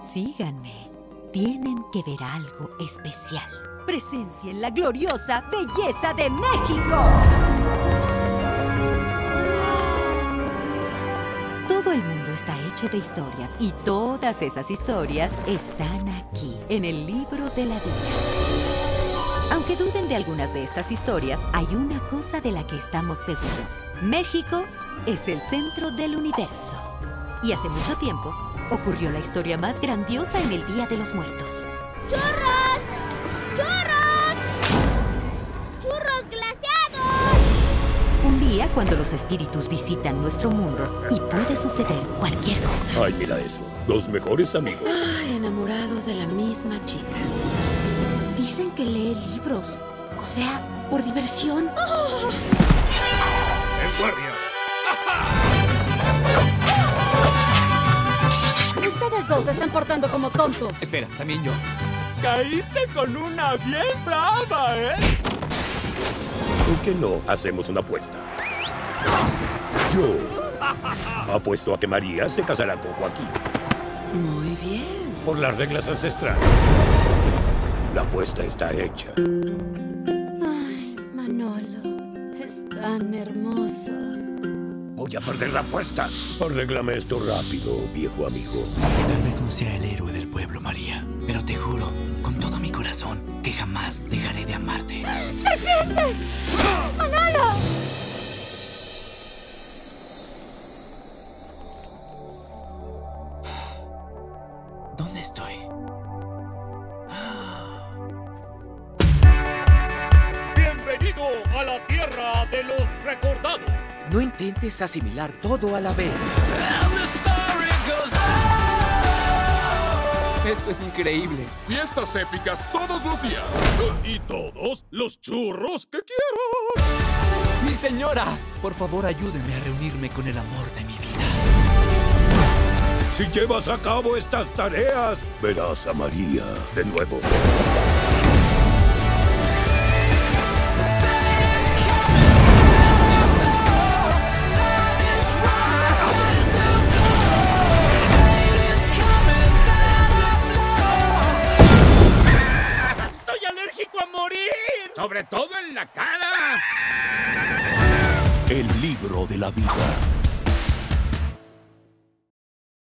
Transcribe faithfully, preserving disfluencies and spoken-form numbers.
Síganme. Tienen que ver algo especial. Presencien la gloriosa belleza de México. Todo el mundo está hecho de historias y todas esas historias están aquí, en el libro de la vida. Aunque duden de algunas de estas historias, hay una cosa de la que estamos seguros. México es el centro del universo. Y hace mucho tiempo ocurrió la historia más grandiosa en el Día de los Muertos. ¡Churros! ¡Churros! ¡Churros glaseados! Un día cuando los espíritus visitan nuestro mundo y puede suceder cualquier cosa. Ay, mira eso. Dos mejores amigos. Ay, enamorados de la misma chica. Dicen que lee libros. O sea, por diversión. ¡Oh! ¡En guardia! Ustedes dos se están portando como tontos. Espera, también yo. Caíste con una bien brava, ¿eh? ¿Por qué no hacemos una apuesta? Yo apuesto a que María se casará con Joaquín. Muy bien. Por las reglas ancestrales. La apuesta está hecha. Ay, Manolo, es tan hermoso. Voy a perder la apuesta. Arréglame esto rápido, viejo amigo. Tal vez no sea el héroe del pueblo, María, pero te juro, con todo mi corazón, que jamás dejaré de amarte. ¡Serpiente! ¡Manolo! ¿Dónde estoy? Bienvenido a la tierra de los recordados. No intentes asimilar todo a la vez. Esto es increíble. Fiestas épicas todos los días. Y todos los churros que quieran. ¡Mi señora! Por favor, ayúdeme a reunirme con el amor de mi vida. Si llevas a cabo estas tareas, verás a María de nuevo. ¡Soy alérgico a morir! ¡Sobre todo en la cara! El libro de la vida.